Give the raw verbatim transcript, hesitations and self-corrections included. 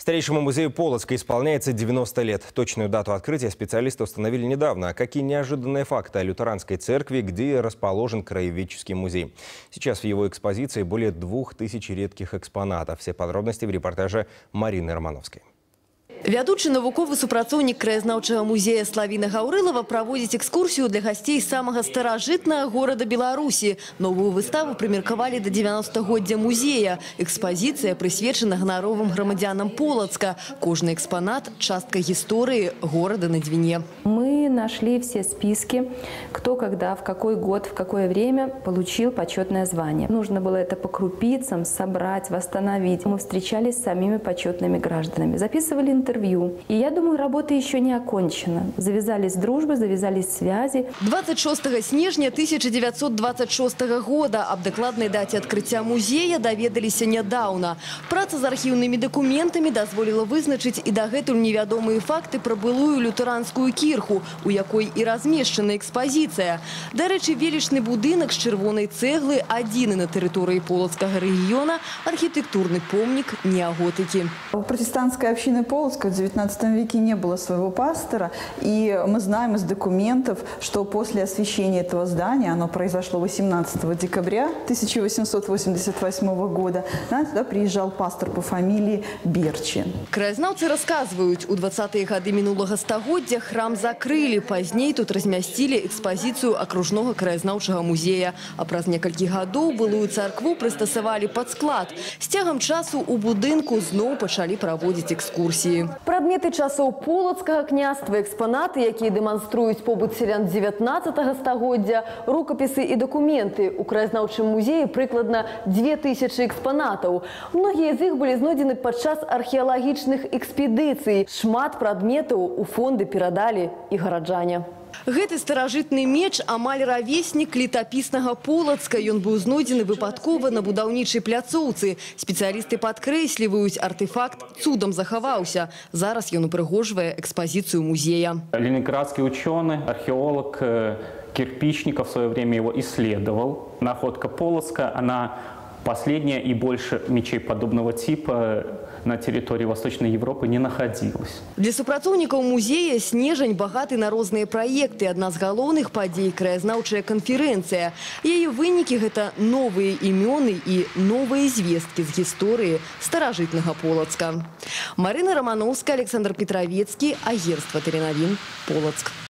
Старейшему музею Полоцка исполняется девяносто лет. Точную дату открытия специалисты установили недавно. А какие неожиданные факты о лютеранской церкви, где расположен краеведческий музей? Сейчас в его экспозиции более двух тысяч редких экспонатов. Все подробности в репортаже Марины Романовской. Вядучы навуковы супрацоўнік краязнаўчага музея Славіна Гаўрылава праводзіць экскурсію для гостей самого старажытнага города Беларусі. Новую выставу прымеркавалі до девяностагоддзя музея. Экспозиция прысвечана ганаровым грамадзянам Полоцка. Кожны экспонат – частка истории города на Двине. Мы нашли все списки, кто, когда, в какой год, в какое время получил почетное звание. Нужно было это по крупицам собрать, восстановить. Мы встречались с самими почетными гражданами, записывали интервью. И я думаю, работа еще не окончена. Завязались дружбы, завязались связи. двадцать шостага снежня тысяча девятьсот двадцать шостага года аб дакладнай даце адкрыцця музея даведаліся нядаўна. Праца з архіўнымі дакументамі дазволіла вызначыць і дагэтуль невядомыя факты пра былую лютэранскую кірху, у якой і размешчана экспазіцыя. Дарэчы, велічны будынак з чырвонай цэглы адзіны на тэрыторыі Полоцкага рэгіёна, архітэктурны помнік неаготыкі. У протестантской общины Полоцка в девятнадцатом веке не было своего пастора, и мы знаем из документов, что после освящения этого здания, оно произошло восемнадцатого декабря тысяча восемьсот восемьдесят восьмого года, туда приезжал пастор по фамилии Берчин. Краязнаўцы рассказывают, у двадцатыя гады мінулага стагоддзя храм закрыли, поздней тут размясцілі экспозицию окружного краязнаўчага музея, а праз некалькі гадоў былую царкву прыстасавалі пад склад. З цягам часу у будынку зноў пачалі праводзіць экскурсіі. Прадметы часоў полацкага княства, экспонаты, якія дэманструюць побыт сялян девятнадцатага стагоддзя, рукапісы і дакументы. У краязнаўчым музеі прыкладна две тысячы экспанатаў. Многія з іх былі знойдзены падчас археалагічных экспедыцый. Шмат прадметаў у фонды перадалі і гараджане. Гэты старажытны меч амаль равеснік летапіснага Полацка. Ён быў знойдзены выпадкова на будаўнічай пляцоўцы. Спецыялісты падкрэсліваюць, артефакт цудам захаваўся. Зараз ён упрыгожвае экспозицию музея. Ленинградский ученый, археолог Кирпичников в свое время его исследовал. Находка Полоцка, она последняя, и больше мечей подобного типа на территории Восточной Европы не находилось. Для супрацоўнікаў музея снежань багаты на розныя праекты. Адна з галоўных падзей – краязнаўчая канферэнцыя. Яе вынікі – гэта новыя імёны і новыя звесткі з гісторыі старажытнага Полацка. Марина Романовская, Александр Петровецкий, Агентство Теленовин, Полоцк.